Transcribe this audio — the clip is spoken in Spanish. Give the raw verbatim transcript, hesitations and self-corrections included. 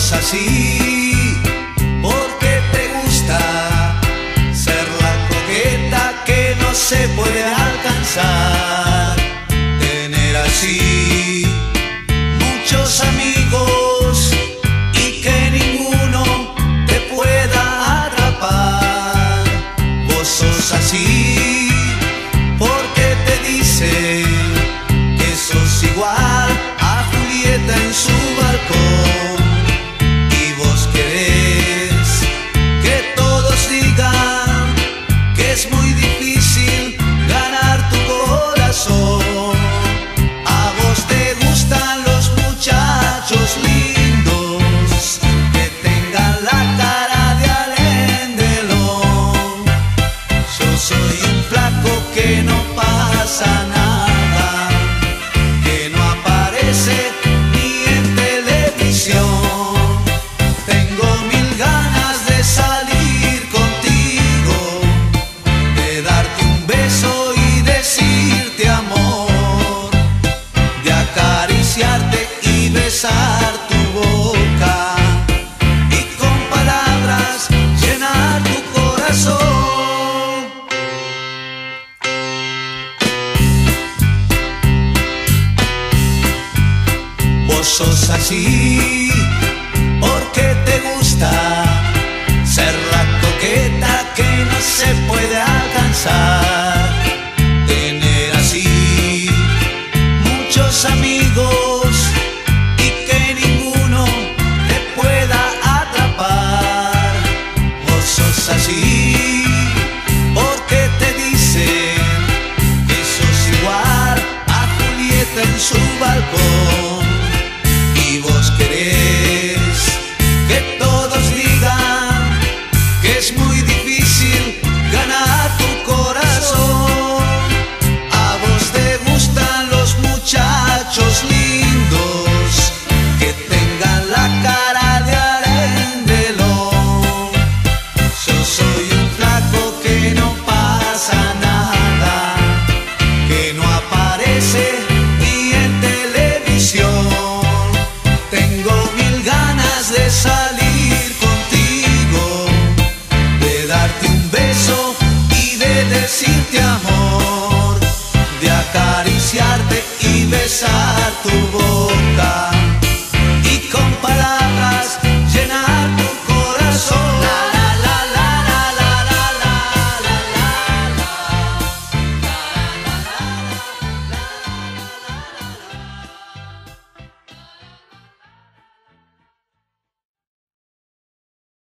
sos así porque te gusta ser la coqueta que no se puede alcanzar. Tener así muchos amigos y que ninguno te pueda atrapar. Vos sos así porque te dicen que sos igual a Julieta en su balcón. Y vos querés que todos digan que es muy difícil ganar tu corazón. A vos te gustan los muchachos lindos que tengan la cara de Alain Delon. Yo soy un flaco que no pasa nada, que no aparece ni en televisión. Tengo mil ganas de salir contigo, de darte un beso y decirte amor, de acariciarte y besar tu boca y con palabras llenar tu corazón. Vos sos así porque te gusta ser la coqueta que no se puede alcanzar. Tener así muchos amigos y que ninguno te pueda atrapar. Vos sos así porque te dicen que sos igual a Julieta en su balcón. Y vos querés que todos digan que es muy difícil ganar tu corazón. A vos te gustan los muchachos lindos que tengan la cara de Alain Delon. Yo soy un flaco que no pasa nada, que no aparece ni en televisión. Tengo mil ganas de salir contigo, de darte un beso y de decirte amor, de acariciarte y besar tu voz.